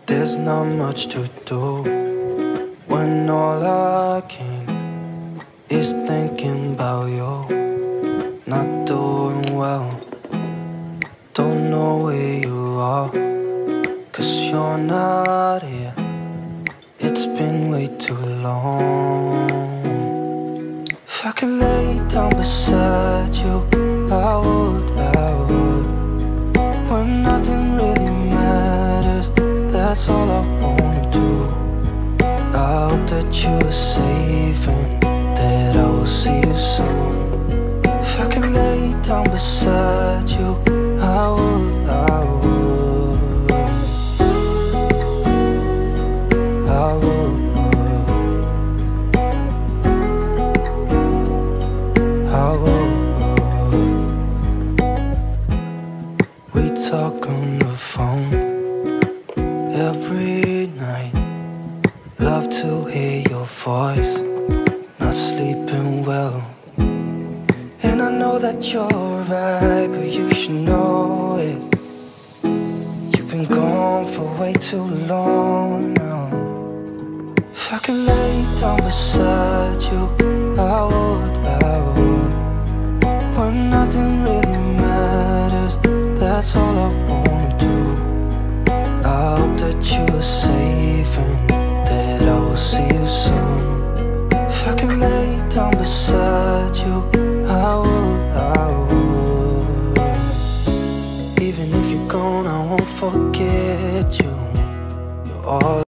There's not much to do when all I can is thinking about you. Not doing well, don't know where you are, 'cause you're not here. It's been way too long. If I could lay down beside you, I would. When nothing really matters, that's all I wanna do. I hope that you are safe and that I will see you soon. If I could lay down beside you, I would. We talk on the phone every night. Love to hear your voice. Not sleeping well, and I know that you're right, but you should know it. You've been gone for way too long now. If I could lay down beside you, I would. When nothing really matters, that's all I wanna do. I hope that you are safe and that I will see you soon. If I could lay down beside you, I would. Even if you're gone, I won't forget you. You're all